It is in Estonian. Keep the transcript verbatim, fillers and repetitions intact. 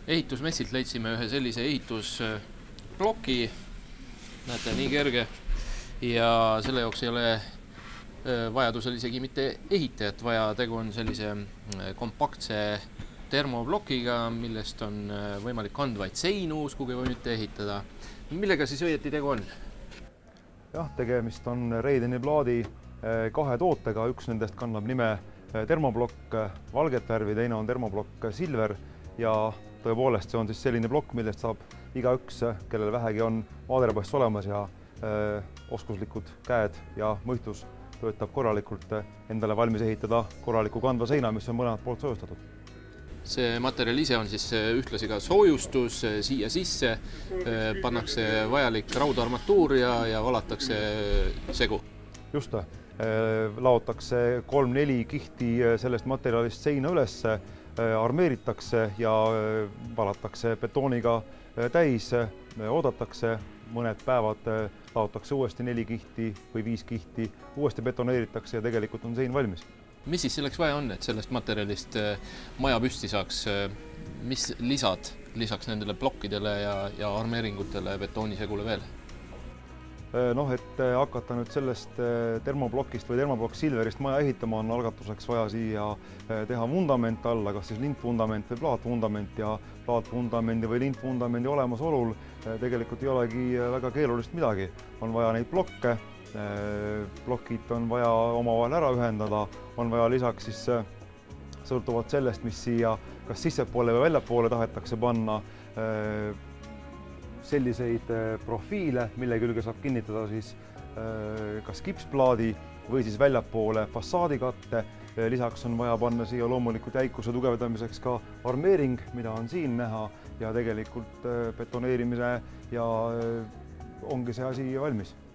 Ehitusmessilt leidsime ühe sellise ehitusploki, näete, nii kerge, ja selle jaoks ei ole vajadusel isegi mitte ehitajat vaja, tegu on sellise kompaktse termoblokiga, millest on võimalik kandvaid seinu uskuge või mitte ehitada. Millega siis õieti tegu on? Jah, tegemist on Reideni plaadi kahe tootega, üks nendest kannab nime termoblokk valget värvi, teine on termoblokk silver ja tõepoolest see on siis selline plokk, millest saab igaüks, kellel vähegi on maaderepass olemas ja öö, oskuslikud käed ja mõistus töötab korralikult, endale valmis ehitada korraliku kandva seina, mis on mõlemad poolt soojustatud. See materjal ise on siis ühtlasi ka soojustus, siia sisse pannakse vajalik raudarmatuur ja, ja valatakse segu. Just, laotakse kolm-neli kihti sellest materjalist seina üles, armeeritakse ja valatakse betooniga täis, oodatakse mõned päevad, laotakse uuesti neli kihti või viis kihti, uuesti betoneeritakse ja tegelikult on sein valmis. Mis siis selleks vaja on, et sellest materjalist maja püsti saaks? Mis lisad lisaks nendele plokkidele ja, ja armeeringutele betoonisegule veel? Noh, et hakata nüüd sellest termoblokist või termoblokk silverist maja ehitama, on algatuseks vaja siia teha vundament alla, kas siis lintvundament või plaatvundament ja plaatvundamendi või lintvundamendi olemasolul tegelikult ei olegi väga keerulist midagi. On vaja neid blokke, plokid on vaja omavahel ära ühendada, on vaja lisaks siis sõltuvalt sellest, mis siia kas sissepoole või väljapoole tahetakse panna, selliseid profiile, mille külge saab kinnitada siis kas kipsplaadi või siis väljapoole fassaadikatte. Lisaks on vaja panna siia loomulikult jäikuse tugevdamiseks ka armeering, mida on siin näha ja tegelikult betoneerimise ja ongi see asi valmis.